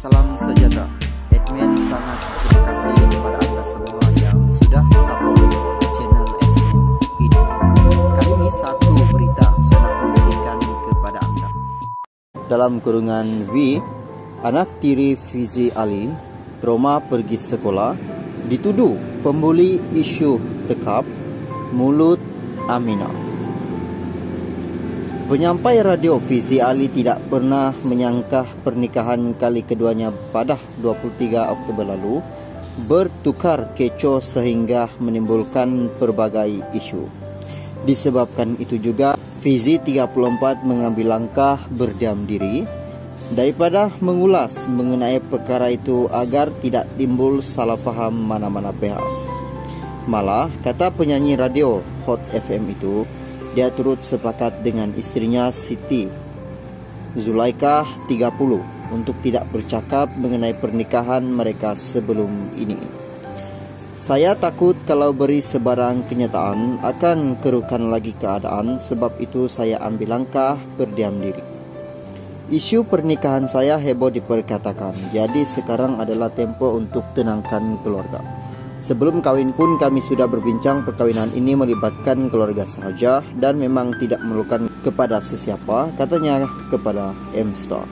Salam sejahtera. Admin sangat terima kasih kepada anda semua yang sudah support channel admin ini. Kali ini satu berita saya nak kongsikan kepada anda. Dalam kurungan V, anak tiri Fizi Ali trauma pergi sekolah dituduh pembuli isu tekap mulut Aminah. Penyampai radio Fizi Ali tidak pernah menyangka pernikahan kali keduanya pada 23 Oktober lalu bertukar kecoh sehingga menimbulkan berbagai isu. Disebabkan itu juga Fizi 34 mengambil langkah berdiam diri daripada mengulas mengenai perkara itu agar tidak timbul salah faham mana-mana pihak. Malah, kata penyanyi radio Hot FM itu, dia turut sepakat dengan istrinya Siti Zulaikah 30 untuk tidak bercakap mengenai pernikahan mereka sebelum ini. Saya takut kalau beri sebarang kenyataan akan kerukan lagi keadaan, sebab itu saya ambil langkah berdiam diri. Isu pernikahan saya heboh diperkatakan, jadi sekarang adalah tempo untuk tenangkan keluarga. Sebelum kawin pun kami sudah berbincang perkawinan ini melibatkan keluarga sahaja dan memang tidak memerlukan kepada sesiapa, katanya kepada M-Star.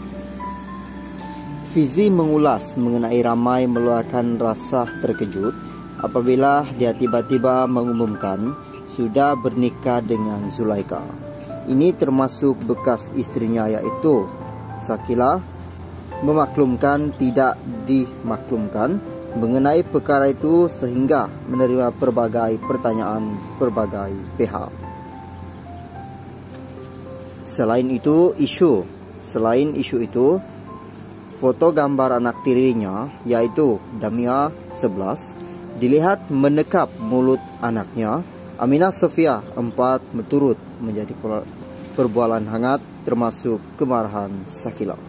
Fizi mengulas mengenai ramai meluahkan rasa terkejut apabila dia tiba-tiba mengumumkan sudah bernikah dengan Zulaikah. Ini termasuk bekas istrinya yaitu Sakila memaklumkan tidak dimaklumkan mengenai perkara itu sehingga menerima berbagai pertanyaan berbagai pihak. Selain isu itu, foto gambar anak tirinya yaitu Damia 11 dilihat menekap mulut anaknya. Aminah Sofia 4 berturut menjadi perbualan hangat termasuk kemarahan Sakila.